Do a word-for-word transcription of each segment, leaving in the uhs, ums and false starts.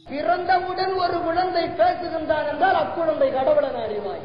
பிறந்தவுடன் ஒரு குழந்தை பேசுகின்றான் என்றால் அக்குழந்தை கடவுளன் அறிவாய்.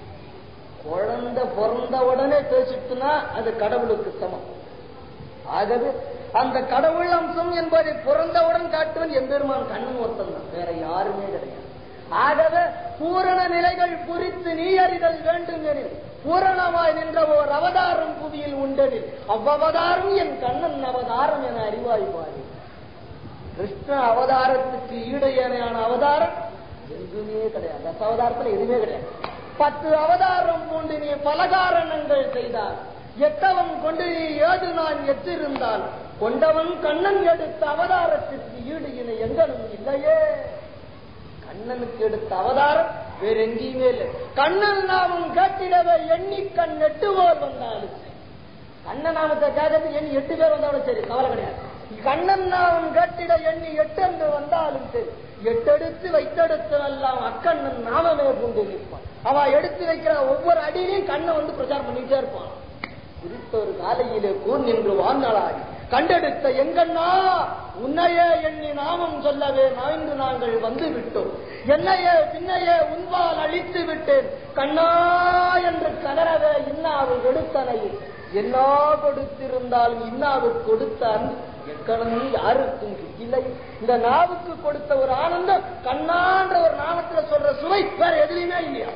குழந்தை பிறந்த உடனே பேசிட்டுனா அது கடவுளுக்கு சமம். ஆகவே அந்த கடவுள் அம்சம் என்பதை பிறந்தவுடன் காட்டுவன் எம்பெருமான் கண்ணன் ஒருத்தன் தான், வேற யாருமே கிடையாது. ஆகவே பூரண நிலைகள் குறித்து நீ அறிதல் வேண்டும் எனில் பூரணமாய் நின்ற ஓர் அவதாரம் புவியில் உண்டதில் அவ்வவதாரம் என் கண்ணன் அவதாரம் என அறிவாய் பாரு. கிருஷ்ண அவதாரத்துக்கு ஈடையான அவதாரம் எதுவுமே கிடையாது. தச அவதாரத்துல எதுவுமே கிடையாது. பத்து அவதாரம் கொண்டு நீ பல காரணங்கள் செய்தார். எட்டவன் கொண்டு நீ ஏது நான் எட்டிருந்தால் கொண்டவன் கண்ணன் எடுத்த அவதாரத்திற்கு ஈடு இணை எங்கனும் இல்லையே. கண்ணனுக்கு எடுத்த அவதாரம் வேற எங்கேயுமே இல்லை. கண்ணன் நாமம் கேட்டிடவே எண்ணி கண் எட்டு போர் வந்தாலும் கண்ணன் நாமத்தை கேட்கறது எண்ணி எட்டு பேர் வந்தாலும் சரி, கவலை கிடையாது. கண்ணன் நாமம் கேட்டிட எண்ணி எட்டு என்று வந்தாலும் சரி, எட்டெடுத்து வைத்தெடுத்து எல்லாம் அக்கண்ணன் நாமமே கொண்டு நிற்பான். அவ எடுத்து வைக்கிற ஒவ்வொரு அடியிலையும் கண்ணை வந்து பிரச்சாரம் பண்ணிட்டே இருப்பான். குறித்த ஒரு காலையிலே கூர் நின்று வாழ்நாளாடி கண்டெடுத்த எங்கண்ணா உன்னையே எண்ணி நாமம் சொல்லவே நாய்ந்து நாங்கள் வந்து விட்டோம். என்னையே பின்னையே உன்பால் அழித்து விட்டேன் கண்ணா என்று கதறவே இன்னாவு கொடுத்தனையே. எல்லா கொடுத்திருந்தாலும் இன்னாவுக்கு கொடுத்த அன்பு எக்கணமும் யாருக்கும் இல்லை. இந்த நாவுக்கு கொடுத்த ஒரு ஆனந்தம் கண்ணான்ற ஒரு நாமத்துல சொல்ற சுவை வேற எதுலையுமே இல்லையா.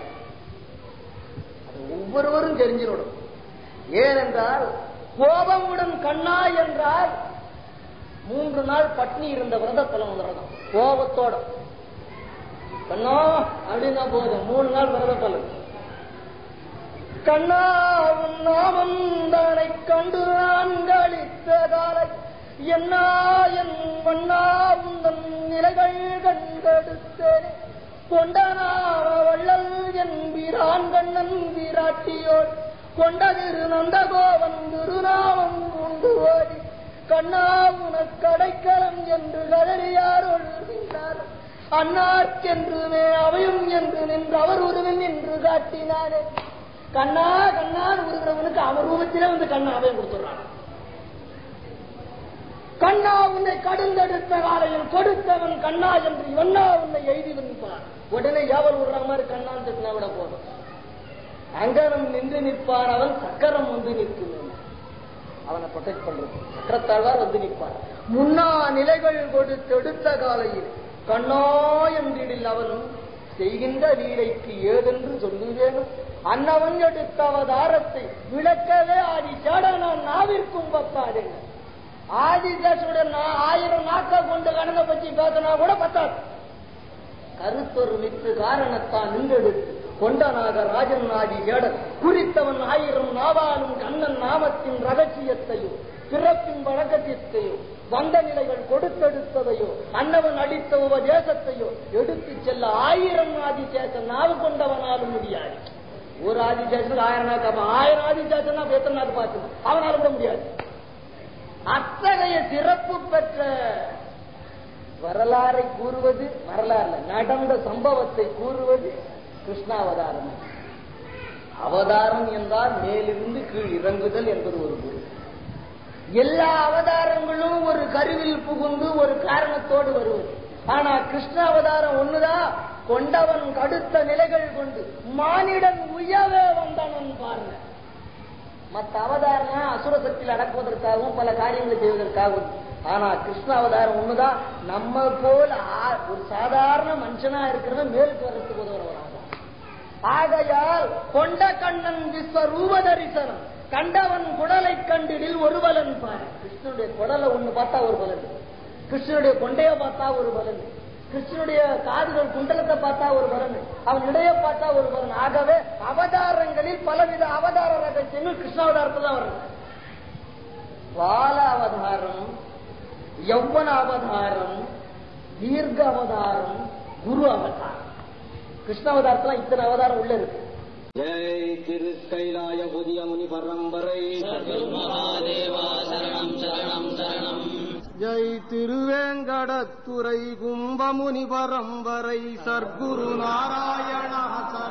அது ஒவ்வொருவரும் தெரிஞ்சிடும். ஏனென்றால் கோபமுடன் கண்ணா என்றால் மூன்று நாள் பட்னி இருந்த விரதத்தலம் விரதம் கோபத்தோட கண்ணா அப்படின்னா போதும், மூணு நாள் விரதத்தலம். கண்ணா உன் நாமம் தானை கண்டு நான் களித்த காலை என்னா என் வண்ணா உந்தன் நிலைகள் கண்டெடுத்தேன் கொண்டனா வள்ளல் என்பிரான் கண்ணன் விராட்டியோர் கொண்டதிரு நந்தகோவன் திருநாமம் கொண்டு ஓடி கண்ணா உனக்கு அடைக்கலம் என்று கதறியார் ஒழுகின்றார். அன்னார்க்கென்றுமே அவையும் என்று நின்று அவர் உருவில் நின்று காட்டினாரே. கண்ணா கண்ணான் உருகிறவனுக்கு அவர் உருவத்திலே வந்து கண்ணா அவையும் கொடுத்துறான். கண்ணா உன்னை கடுந்தெடுத்த காலையில் கொடுத்தவன் கண்ணா என்று இவன்னா உன்னை எழுதி நிற்பார். உடனே யாவல் விடுற மாதிரி கண்ணான் திட்டினா விட போதும். அங்கனம் நின்று நிற்பார், அவன் சக்கரம் வந்து நிற்கும். அவனை ப்ரொடெக்ட் பண்றது சக்கரத்தாழ்வார் வந்து நிற்பார். முன்னா நிலைகள் கொடுத்து எடுத்த காலையில் கண்ணா என்றிடில் அவனும் செய்கின்ற லீலைக்கு ஏதென்று சொல்லுவேனும். அன்னவன் எடுத்த அவதாரத்தை விளக்கவே ஆதி சேடனான் நாவிற்கும் பத்தாதுங்க. ஆதிசேஷனுடைய ஆயிரம் நாட்க கொண்டு கணங்க பற்றி பேசினா கூட பத்தாது. கருத்தொரு மித்து காரணத்தான் நின்றெடுத்து கொண்டனாக ராஜன் ஆதி சேடன் குறித்தவன் ஆயிரம் நாவாலும் கண்ணன் நாமத்தின் ரகசியத்தையோ பிறப்பின் வழக்கத்தையோ வந்த நிலைகள் கொடுத்தெடுத்ததையோ அன்னவன் அடித்த உபதேசத்தையோ எடுத்து செல்ல ஆயிரம் ஆதிசேஷன் நாவு கொண்டவனாலும் முடியாது. ஒரு ஆதிசேஷனுக்கு ஆயிரம் நாக்கு, ஆயிரம் ஆதிசேஷன் எத்தனை நாக்கு பார்த்து அவனால விட முடியாது. அத்தகைய சிறப்பு பெற்ற வரலாறை கூறுவது வரலாறு, நடந்த சம்பவத்தை கூறுவது கிருஷ்ணாவதாரம். அவதாரம் என்றால் மேலிருந்து கீழ் இறங்குதல் என்பது ஒரு பொருள். எல்லா அவதாரங்களும் ஒரு கருவில் புகுந்து ஒரு காரணத்தோடு வருவது. ஆனா கிருஷ்ண அவதாரம் ஒண்ணுதான், கொண்டவன் கடுத்த நிலைகள் கொண்டு மானிடன் உயவே வந்தவன் பாருங்க. மற்ற அவதாரம் அசுர சக்தியில் அடக்குவதற்காகவும் பல காரியங்களை செய்வதற்காகவும். ஆனா கிருஷ்ண அவதாரம் ஒண்ணுதான் நம்ம போல ஒரு சாதாரண மனுஷனா இருக்கிறத மேலுக்கு வர்றதுக்கு உதவுறவராக. ஆகையால் கொண்ட கண்ணன் விஸ்வரூப தரிசனம் கண்டவன் குடலை கண்டிடில் ஒரு பலன் பாரு. கிருஷ்ணனுடைய குடலை ஒண்ணு பார்த்தா ஒரு பலன், கிருஷ்ணனுடைய கொண்டைய பார்த்தா ஒரு பலன், கிருஷ்ணனுடைய காதுகள் குண்டலத்தை பார்த்தா ஒரு பலன், அவன் இடைய பார்த்தா ஒரு பலன். ஆகவே அவதாரங்களில் பலவித அவதார ரகசியங்கள் கிருஷ்ணாவதாரத்தில் தான் வருது. பால அவதாரம், யௌவன அவதாரம், தீர்க்க அவதாரம், குரு அவதாரம். கிருஷ்ணாவதாரத்துல இத்தனை அவதாரம் உள்ள இருக்கு. ஜெய் திரு கைலாய புதிய முனி பரம்பரை மகாதேவா சரணம் சரணம் சரணம். ஜெய் திருவேங்கடத்துறை கும்பமுனி பரம்பரை சர்க்குரு நாராயண